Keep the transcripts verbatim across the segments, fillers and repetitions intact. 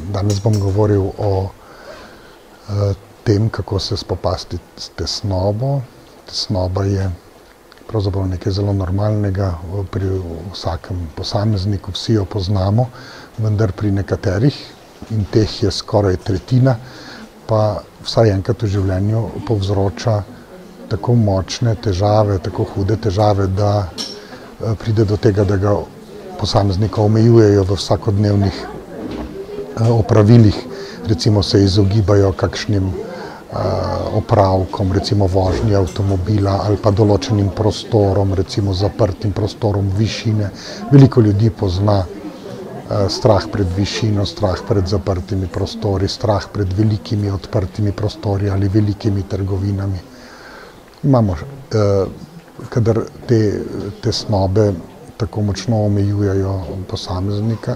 Danes bom govoril o tem, kako se spopasti s tesnobo. Tesnoba je pravzaprav nekaj zelo normalnega pri vsakem posamezniku, vsi jo poznamo, vendar pri nekaterih, in teh je skoraj tretjina, pa vsaj enkrat v življenju povzroča tako močne težave, tako hude težave, da pride do tega, da ga posameznika omejujejo v vsakodnevnih opravilih, recimo se izogibajo kakšnim opravkom, recimo vožnji avtomobila ali pa določenim prostorom, recimo zaprtim prostorom višine. Veliko ljudi pozna strah pred višino, strah pred zaprtimi prostori, strah pred velikimi odprtimi prostori ali velikimi trgovinami. Imamo, kadar te tesnobe tako močno omejujejo posameznika,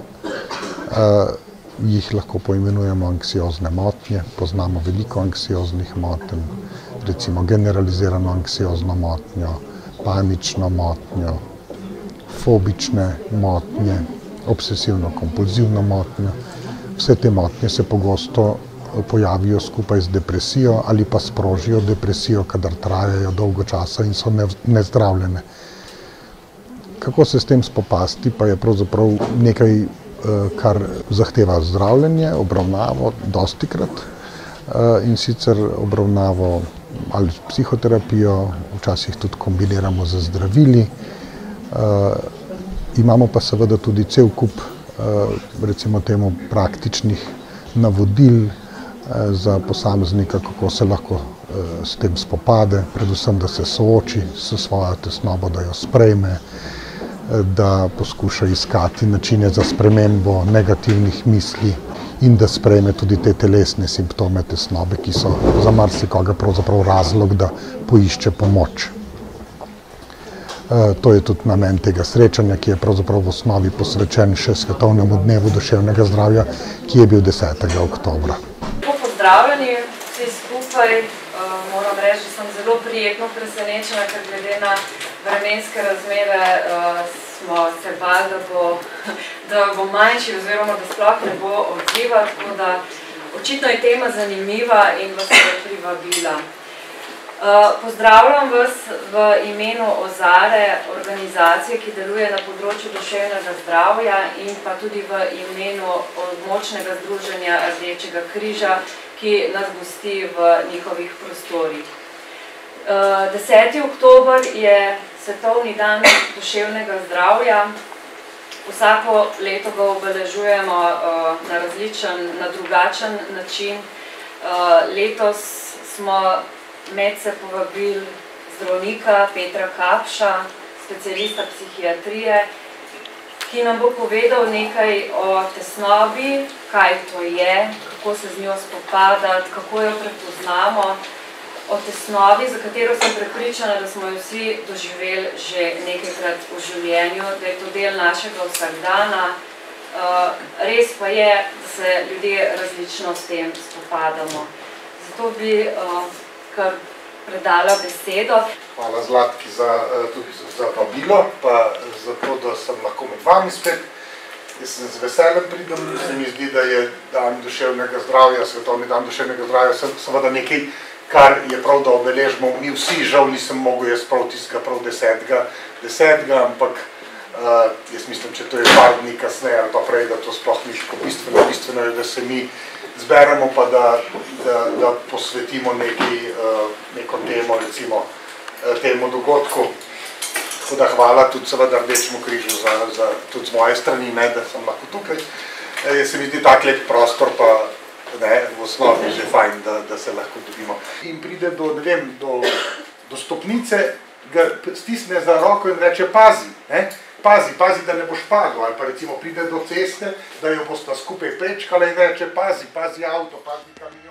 jih lahko poimenujemo anksiozne motnje. Poznamo veliko anksioznih motenj, recimo generalizirano anksiozno motnjo, panično motnjo, fobične motnje, obsesivno-kompulzivno motnjo. Vse te motnje se pogosto pojavijo skupaj z depresijo ali pa sprožijo depresijo, kadar trajajo dolgo časa in so nezdravljene. Kako se s tem spopasti, pa je pravzaprav nekaj, kar zahteva zdravljenje, obravnavo, dostikrat, in sicer obravnavo ali psihoterapijo, včasih tudi kombiniramo z zdravili. Imamo pa seveda tudi cel kup, recimo temu, praktičnih navodil za posameznika, kako se lahko s tem spopade, predvsem, da se sooči s svojo tesnobo, da jo sprejme, da poskuša iskati načine za spremembo negativnih misli in da sprejme tudi te telesne simptome tesnobe, ki so za marsikoga pravzaprav razlog, da poišče pomoč. To je tudi namen tega srečanja, ki je pravzaprav v osnovi posvečen še Svetovnemu dnevu duševnega zdravja, ki je bil desetega oktobra. Pozdravljeni vsi skupaj. Moram reči, da sem zelo prijetno presenečena, ker glede na vremenske razmere smo se bali, da bo, da bo manjši oziroma da sploh ne bo odziva, tako da očitno je tema zanimiva in vas je privabila. Pozdravljam vas v imenu Ozare, organizacije, ki deluje na področju duševnega zdravja, in pa tudi v imenu območnega združenja Rdečega križa, ki nas gosti v njihovih prostorih. deseti oktober je Svetovni dan duševnega zdravja. Vsako leto ga obeležujemo na različen, na drugačen način. Letos smo medse povabili zdravnika Petra Kapša, specialista psihiatrije, ki nam bo povedal nekaj o tesnobi, kaj to je, kako se z njo spopadati, kako jo prepoznamo, o tesnobi, za katero sem prepričana, da smo jo vsi doživeli že nekajkrat v življenju, da je to del našega vsakdana. Res pa je, da se ljudje različno s tem spopadamo. Zato bi kar predala besedo. Hvala Zlatki za, tudi za vabilo, pa za to, da sem lahko med vami spet. Jaz sem z veseljem pridem, se mi zdi, da je dan duševnega zdravja, Svetovni dan duševnega zdravja, seveda nekaj, kar je prav, da obeležimo mi vsi. Žal nisem mogel jaz prav tiskati prav desetega, desetega, ampak jaz mislim, če to je par dni kasneje ali pa prej, da to sploh ni tako bistveno, bistveno je, da se mi zberemo pa da, da, da posvetimo neki, neko temo, recimo temu dogodku. Tako da hvala tudi seveda Rdečemu križu za, za tudi z moje strani, ne, da sem lahko tukaj. Jaz se mi zdi tak lep prostor, pa ne, v osnovi že fajn, da, da se lahko dobimo. In pride do, ne vem, do, do stopnice, ga stisne za roko in reče pazi, ne? Pazi, pazi, da ne boš padel, ali pa recimo pride do ceste, da jo bosta skupaj prečkala in reče pazi, pazi avto, pazi kamion.